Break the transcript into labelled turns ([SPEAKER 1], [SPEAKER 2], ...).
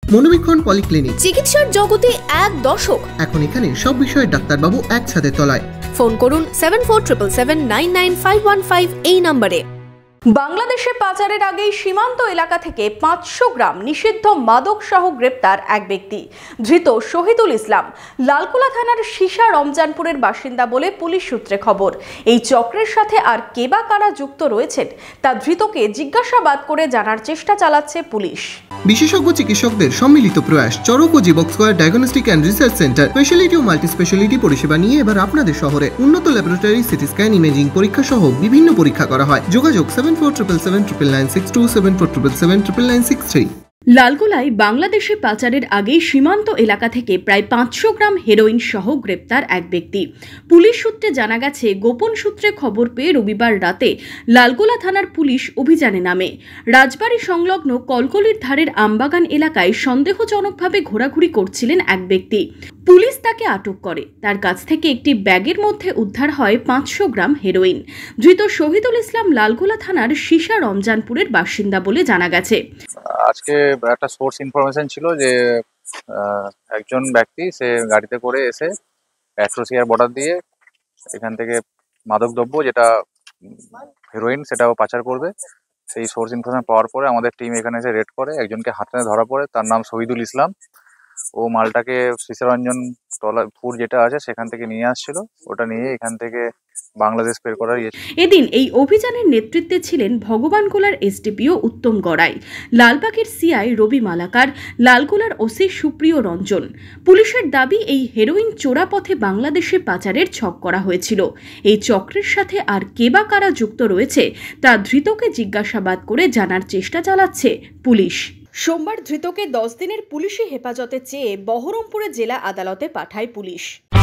[SPEAKER 1] মনোবীক্ষণ polyclinic,
[SPEAKER 2] চিকিৎসার জগতে এক দশক।
[SPEAKER 1] এখন এখানে সব বিষয়ে ডাক্তারবাবু এক ছাদের তলায়।
[SPEAKER 2] ফোন করুন 7477799515 এই নম্বরে।
[SPEAKER 3] বাংলাদেশে পাচারের আগেই সীমান্ত এলাকা থেকে 500 গ্রাম নিষিদ্ধ মাদক সহ গ্রেপ্তার এক ব্যক্তি। ধৃত শহীদুল ইসলাম লালকুলা থানার সীসা রমজানপুরের বাসিন্দা বলে পুলিশ সূত্রে খবর। এই চক্রের সাথে আর কে বা কারা যুক্ত রয়েছেন তা ধৃতকে জিজ্ঞাসাবাদ করে জানার চেষ্টা চালাচ্ছে পুলিশ।
[SPEAKER 1] বিশেষজ্ঞ চিকিৎসকদের সম্মিলিত প্রয়াস, চরক ও Jivak square diagnostic and research centre speciality ও মাল্টি স্পেশালিটি পরিষেবা নিয়ে এবার আপনাদের শহরে উন্নত ল্যাবরেটরি, সিটি স্ক্যান, ইমেজিং পরীক্ষা সহ বিভিন্ন পরীক্ষা করা হয়। যোগাযোগ 7477799962, 7477799963।
[SPEAKER 3] লালগোলায় বাংলাদেশে পাচারের আগেই সীমান্ত এলাকা থেকে প্রায় 500 গ্রাম হেরোইন সহ গ্রেপ্তার এক ব্যক্তি। পুলিশ সূত্রে জানা গেছে, গোপন সূত্রে খবর পেয়ে রবিবার রাতে লালগোলা থানার পুলিশ অভিযানে নামে। রাজবাড়ী সংলগ্ন কলকলির ধারের আমবাগান এলাকায় সন্দেহজনকভাবে ঘোরাঘুরি করছিলেন এক ব্যক্তি। পুলিশ তাকে আটক করে। তার কাছ থেকে একটি ব্যাগের মধ্যে উদ্ধার হয় 500 গ্রাম হেরোইন। ধৃত শহীদুল ইসলাম লালগোলা থানার সীসা রমজানপুরের বাসিন্দা বলে জানা গেছে।
[SPEAKER 4] আজকে একটা সোর্স ইনফরমেশন ছিল যে একজন ব্যক্তি সে গাড়িতে করে এসে অ্যাট্রোসিয়ার বর্ডার দিয়ে এখান থেকে মাদকদ্রব্য যেটা হেরোইন সেটাও পাচার করবে। সেই সোর্স ইনফরমেশন পাওয়ার পরে আমাদের টিম এখানে এসে রেড করে একজনকে হাতে ধরা পড়ে। তার নাম শহীদুল ইসলাম। ও মালটাকে সীসারঞ্জন তলাপুর যেটা আছে সেখান থেকে নিয়ে আসছিল। ওটা নিয়ে এখান থেকে বাংলাদেশ বের করার
[SPEAKER 3] এদিন এই অভিযানের নেতৃত্বে ছিলেন ভগবানগোলার এসডিপিও উত্তম গড়াই, লালবাগের সিআই রবি মালাকার, লালগোলার ওসি সুপ্রিয় রঞ্জন। পুলিশের দাবি, এই হেরোইন চোরা পথে বাংলাদেশে পাচারের ছক করা হয়েছিল। এই চক্রের সাথে আর কে বা কারা যুক্ত রয়েছে তা ধৃতকে জিজ্ঞাসাবাদ করে জানার চেষ্টা চালাচ্ছে পুলিশ। সোমবার ধৃতকে 10 দিনের পুলিশি হেফাজতে চেয়ে বহরমপুরে জেলা আদালতে পাঠায় পুলিশ।